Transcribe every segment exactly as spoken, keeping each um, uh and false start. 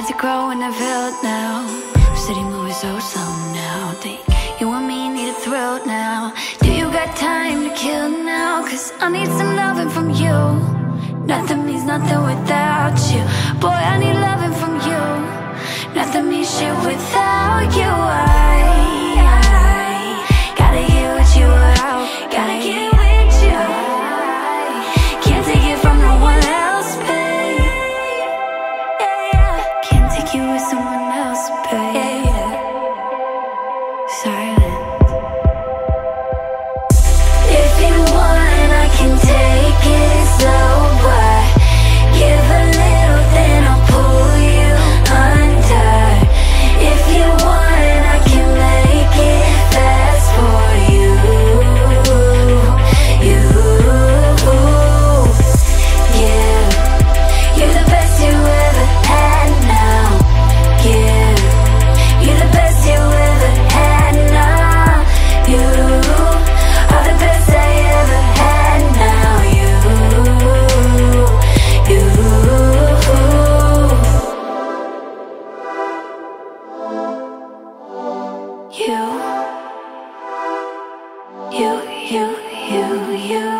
hard to grow when I felt now. City moving so slow now. Think you and me need a thrill now. Do you got time to kill now? Cause I need some loving from you. Nothing means nothing without you. Boy, I need loving from you. Nothing means shit without you. I, I gotta get with you out. Gotta get with you. I can't take it from no one else, babe. Yeah, yeah. Can't take you with someone else, babe. Yeah. Silence. If you want, I can take it slow, but give a little, then I'll pull you under. If you want, I can make it fast for you. You, yeah. You're the best you ever had now. Yeah. You're the best you ever had now. You are the best I ever had now. You, you, you, you, you, you, you.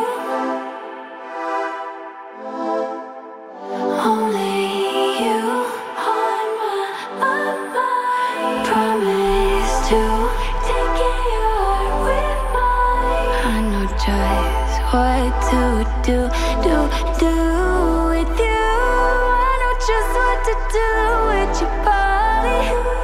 Only you on my, on my promise to take your heart with mine. I know just what to do, do, do with you. I know just what to do with your body.